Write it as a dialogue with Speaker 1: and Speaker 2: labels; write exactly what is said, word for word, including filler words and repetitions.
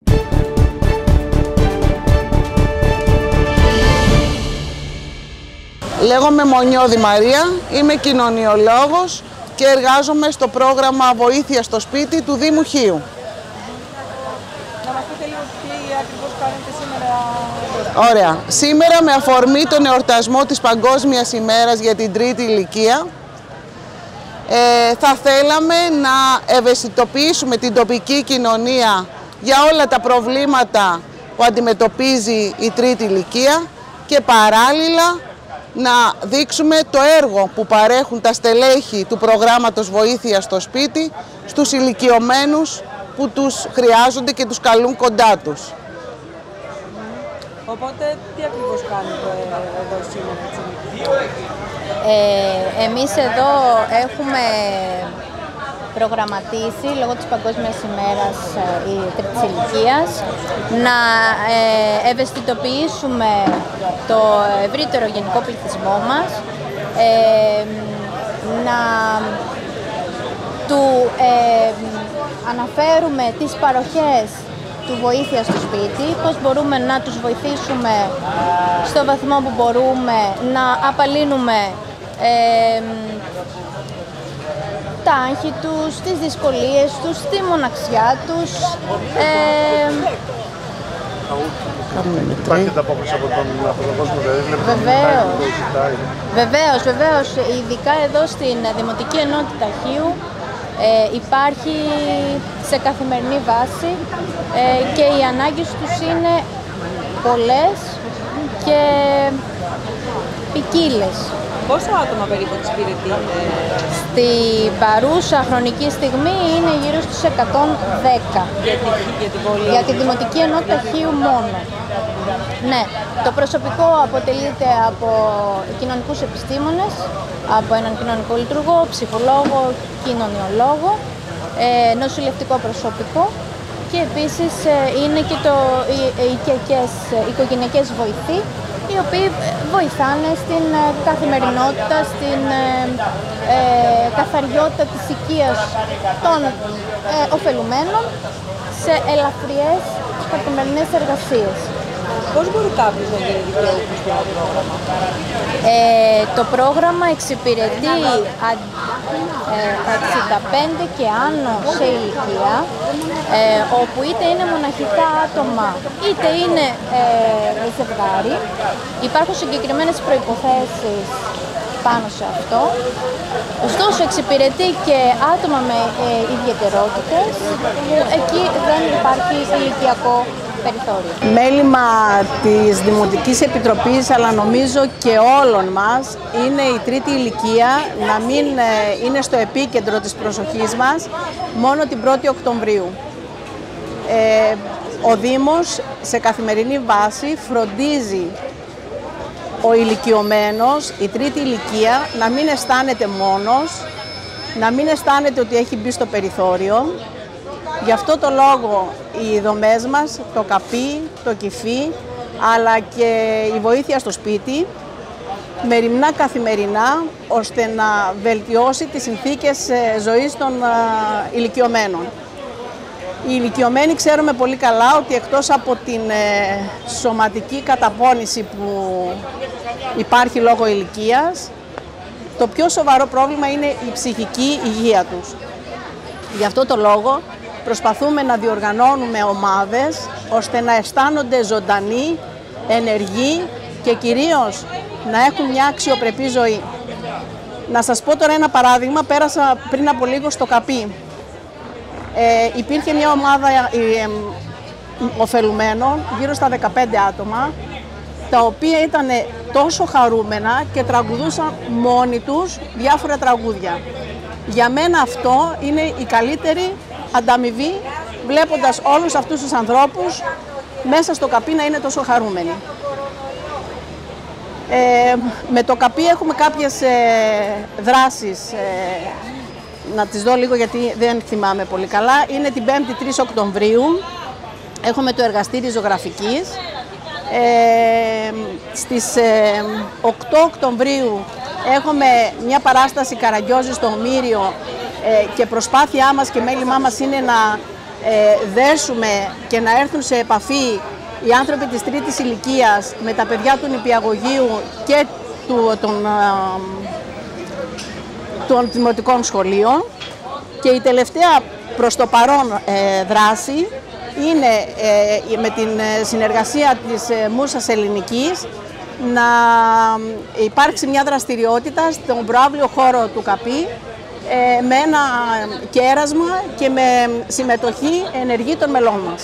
Speaker 1: Λέγομαι Μονιώδη Μαρία, είμαι κοινωνιολόγος και εργάζομαι στο πρόγραμμα Βοήθεια στο Σπίτι του Δήμου Χίου.
Speaker 2: Να μας πείτε λίγο τι ακριβώς κάνετε σήμερα.
Speaker 1: Ωραία. Σήμερα, με αφορμή τον εορτασμό της Παγκόσμιας ημέρας για την τρίτη ηλικία, ε, θα θέλαμε να ευαισθητοποιήσουμε την τοπική κοινωνία για όλα τα προβλήματα που αντιμετωπίζει η τρίτη ηλικία και παράλληλα να δείξουμε το έργο που παρέχουν τα στελέχη του προγράμματος Βοήθεια στο Σπίτι στους ηλικιωμένους που τους χρειάζονται και τους καλούν κοντά τους.
Speaker 2: Οπότε, τι ακριβώς κάνετε εδώ σήμερα?
Speaker 3: Ε, εμείς εδώ έχουμε προγραμματίσει, λόγω της Παγκόσμιας ημέρας η τρίτης ηλικίας, να ε, ευαισθητοποιήσουμε το ευρύτερο γενικό πληθυσμό μας, ε, να του ε, αναφέρουμε τις παροχές του Βοήθεια στο Σπίτι, πώς μπορούμε να τους βοηθήσουμε στο βαθμό που μπορούμε να απαλύνουμε ε, τα άγχη τους, τις δυσκολίες τους, τη μοναξιά τους. Ε,
Speaker 4: Υπάρχει ανταπόκριση από τον, από τον κόσμο, δηλαδή
Speaker 3: βεβαίως, βεβαίως, βεβαίως, ειδικά εδώ στην Δημοτική Ενότητα Χίου ε, υπάρχει σε καθημερινή βάση ε, και οι ανάγκες τους είναι πολλές και ποικίλες.
Speaker 2: Πόσα άτομα περίπου εξυπηρετείτε?
Speaker 3: Στην παρούσα χρονική στιγμή είναι γύρω στους εκατόν δέκα.
Speaker 2: Για τη, για την πόλη.
Speaker 3: Για τη Δημοτική Ενότητα Χίου μόνο. Ναι, το προσωπικό αποτελείται από κοινωνικούς επιστήμονες, από έναν κοινωνικό λειτουργό, ψυχολόγο, κοινωνιολόγο, ε, νοσηλευτικό προσωπικό και επίσης ε, είναι και το, οι, οι οικιακές, οικογενειακές βοηθοί, οι οποίοι βοηθάνε στην καθημερινότητα, στην ε, ε, καθαριότητα της οικίας των ε, ωφελουμένων σε ελαφριές καθημερινές εργασίες.
Speaker 2: Πώς μπορεί κάποιος να γίνει δικαιούχος στο πρόγραμμα?
Speaker 3: Ε, το πρόγραμμα εξυπηρετεί εξήντα πέντε και άνω σε ηλικία, ε, όπου είτε είναι μοναχικά άτομα είτε είναι ε, ζευγάρι. Υπάρχουν συγκεκριμένες προϋποθέσεις πάνω σε αυτό. Ωστόσο εξυπηρετεί και άτομα με ε, ιδιαιτερότητες, που εκεί δεν υπάρχει ηλικιακό περιθώριο.
Speaker 5: Μέλημα της Δημοτικής Επιτροπής, αλλά νομίζω και όλων μας, είναι η τρίτη ηλικία να μην είναι στο επίκεντρο της προσοχής μας μόνο την πρώτη Οκτωβρίου. Ε, ο Δήμος σε καθημερινή βάση φροντίζει ο ηλικιωμένος, η τρίτη ηλικία, να μην αισθάνεται μόνος, να μην αισθάνεται ότι έχει μπει στο περιθώριο. Γι' αυτό το λόγο οι δομές μας, το ΚΑΠί, το ΚΙΦί, αλλά και η Βοήθεια στο Σπίτι, μεριμνά καθημερινά ώστε να βελτιώσει τις συνθήκες ζωής των ηλικιωμένων. Οι ηλικιωμένοι ξέρουμε πολύ καλά ότι εκτός από την σωματική καταπώνηση που υπάρχει λόγω ηλικίας, το πιο σοβαρό πρόβλημα είναι η ψυχική υγεία τους. Γι' αυτό το λόγο προσπαθούμε να διοργανώνουμε ομάδες ώστε να αισθάνονται ζωντανοί, ενεργοί και κυρίως να έχουν μια αξιοπρεπή ζωή. Να σας πω τώρα ένα παράδειγμα. Πέρασα πριν από λίγο στο ΚΑΠί. Ε, υπήρχε μια ομάδα ε, ε, ωφελουμένων, γύρω στα δεκαπέντε άτομα, τα οποία ήταν τόσο χαρούμενα και τραγουδούσαν μόνοι τους διάφορα τραγούδια. Για μένα αυτό είναι η καλύτερη ανταμοιβή, βλέποντας όλους αυτούς τους ανθρώπους μέσα στο ΚΑΠί να είναι τόσο χαρούμενοι. Ε, με το ΚΑΠί έχουμε κάποιες ε, δράσεις, ε, να τις δω λίγο γιατί δεν θυμάμαι πολύ καλά. Είναι την πέμπτη τρεις Οκτωβρίου, έχουμε το εργαστήρι ζωγραφικής. Ε, στις ε, οκτώ Οκτωβρίου έχουμε μια παράσταση Καραγκιόζη στο Ομήριο, ε, και προσπάθειά μας και μέλημά μας είναι να ε, δέσουμε και να έρθουν σε επαφή οι άνθρωποι της τρίτης ηλικίας με τα παιδιά του νηπιαγωγείου και του, των, των δημοτικών σχολείων. Και η τελευταία προς το παρόν ε, δράση είναι ε, με την συνεργασία της ε, Μούσας Ελληνικής να υπάρξει μια δραστηριότητα στον προαύλιο χώρο του ΚΑΠΗ ε, με ένα κέρασμα και με συμμετοχή ενεργή των μελών μας.